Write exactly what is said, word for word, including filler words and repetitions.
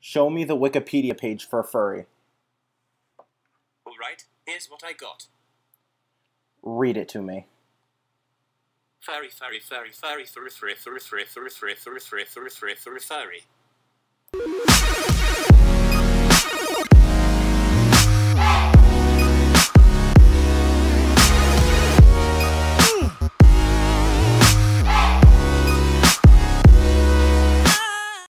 Show me the Wikipedia page for furry. Alright, here's what I got. Read it to me. Furry, furry, furry, furry, furry, furry, furry, furry, furry, furry, furry, furry, furry, furry, furry, furry.